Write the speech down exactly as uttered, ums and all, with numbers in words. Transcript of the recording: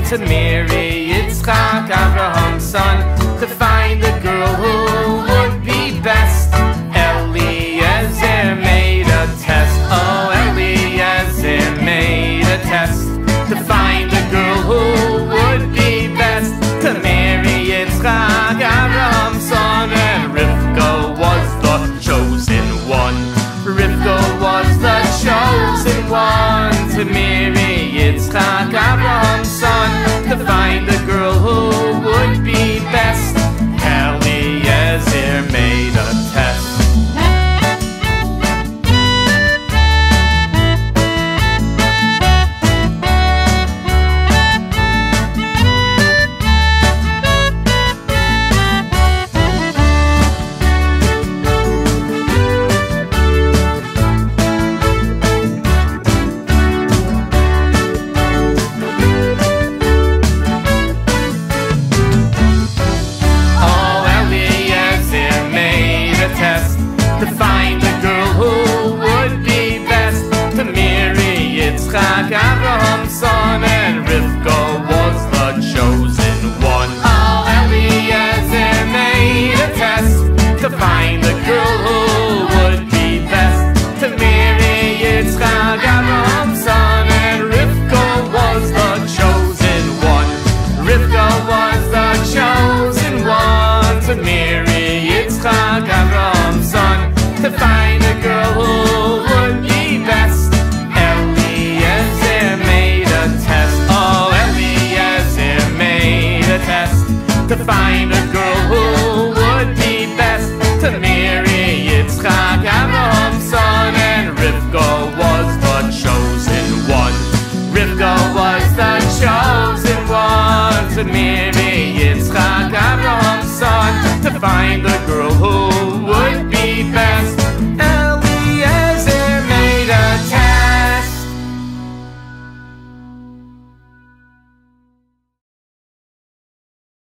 to marry Yitzchak, Abraham's son, to find the girl who would be best. Eliezer made a test, oh Eliezer made a test, to find the girl who would be best, to marry Yitzchak, Abraham's son, and Rivka was the chosen one. Rivka was the chosen one to marry Yitzchak, Abraham's son, to find the girl who would be best. Eliezer made a test. To find the girl who would be best, to marry Yitzchak, Abraham's son, and Rivka was the chosen one. Oh, Eliezer made a test, to find the girl who would be best, to marry Yitzchak, Abraham's son, and Rivka was the chosen one. Rivka was the chosen one to marry Yitzchak, Abraham's son, to find a girl who would be best. Eliezer made a test, oh Eliezer made a test, to find a girl who would be best, to marry Yitzchak, Abraham's son, and Rivka was the chosen one. Rivka was the chosen one to marry Yitzchak, Abraham's son, to find a girl who